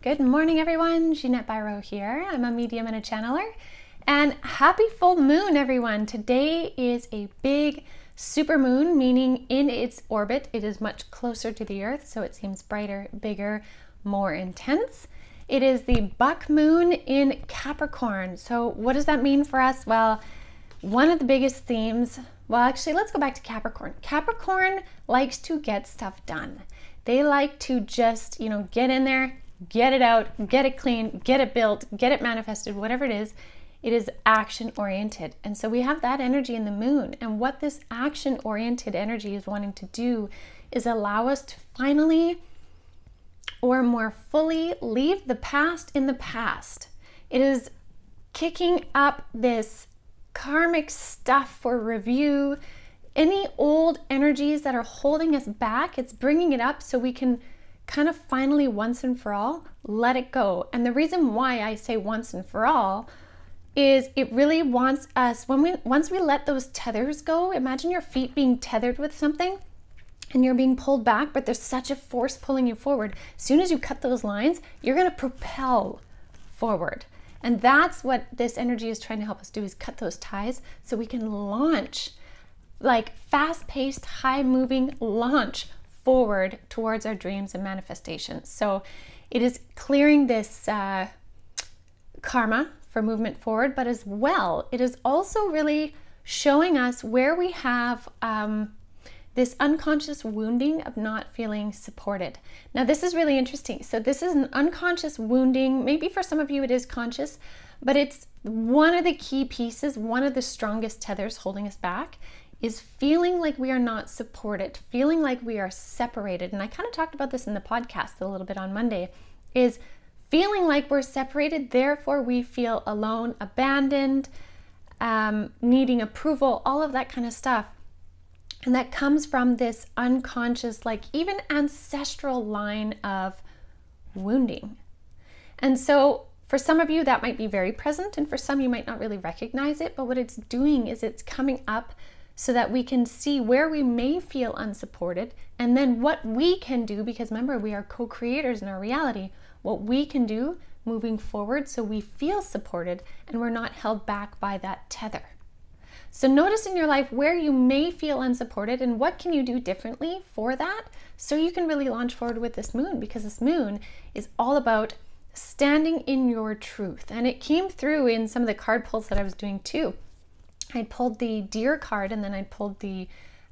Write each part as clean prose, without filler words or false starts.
Good morning, everyone. Jeanette Biro here. I'm a medium and a channeler. And happy full moon, everyone. Today is a big super moon, meaning in its orbit, it is much closer to the Earth, so it seems brighter, bigger, more intense. It is the buck moon in Capricorn. So what does that mean for us? Well, one of the biggest themes, well, actually, let's go back to Capricorn. Capricorn likes to get stuff done. They like to just, get in there, get it out, get it clean, get it built, get it manifested, whatever it is. It is action oriented. And so we have that energy in the moon. And what this action oriented energy is wanting to do is allow us to finally or more fully leave the past in the past. It is kicking up this karmic stuff for review. Any old energies that are holding us back, it's bringing it up so we can kind of finally once and for all let it go. And the reason why I say once and for all is it really wants us, once we let those tethers go, imagine your feet being tethered with something and you're being pulled back, but there's such a force pulling you forward. As soon as you cut those lines, you're going to propel forward. And that's what this energy is trying to help us do, is cut those ties so we can launch, like fast-paced, high-moving launch forward towards our dreams and manifestations. So it is clearing this karma for movement forward, but as well, it is also really showing us where we have this unconscious wounding of not feeling supported. Now, this is really interesting. So this is an unconscious wounding. Maybe for some of you it is conscious, but it's one of the key pieces, one of the strongest tethers holding us back is feeling like we are not supported, feeling like we are separated. And I kind of talked about this in the podcast a little bit on Monday, is feeling like we're separated, therefore we feel alone, abandoned, needing approval, all of that kind of stuff. And that comes from this unconscious, like even ancestral line of wounding. And so for some of you that might be very present, and for some you might not really recognize it, but what it's doing is it's coming up so that we can see where we may feel unsupported, and then what we can do, because remember, we are co-creators in our reality, what we can do moving forward so we feel supported and we're not held back by that tether. So notice in your life where you may feel unsupported and what can you do differently for that so you can really launch forward with this moon, because this moon is all about standing in your truth. And it came through in some of the card pulls that I was doing too. I pulled the deer card and then I pulled the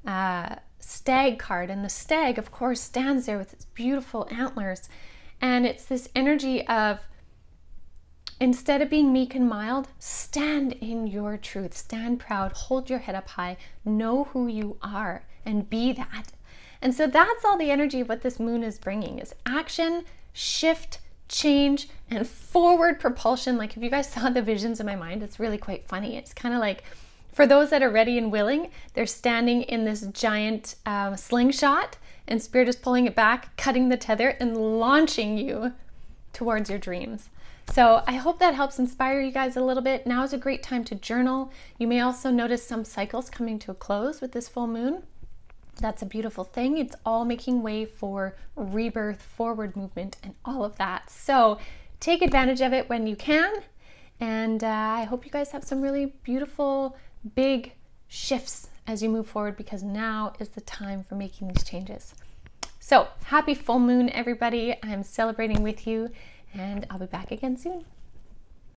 stag card, and the stag of course stands there with its beautiful antlers, and it's this energy of, instead of being meek and mild, stand in your truth, stand proud, hold your head up high, know who you are and be that. And so that's all the energy of what this moon is bringing, is action, shift, change, and forward propulsion. Like if you guys saw the visions in my mind, it's really quite funny. It's kind of like, for those that are ready and willing, they're standing in this giant slingshot and Spirit is pulling it back, cutting the tether and launching you towards your dreams. So I hope that helps inspire you guys a little bit. Now is a great time to journal. You may also notice some cycles coming to a close with this full moon. That's a beautiful thing. It's all making way for rebirth, forward movement, and all of that. So take advantage of it when you can. And I hope you guys have some really beautiful, big shifts as you move forward, because now is the time for making these changes. So happy full moon, everybody. I'm celebrating with you, and I'll be back again soon.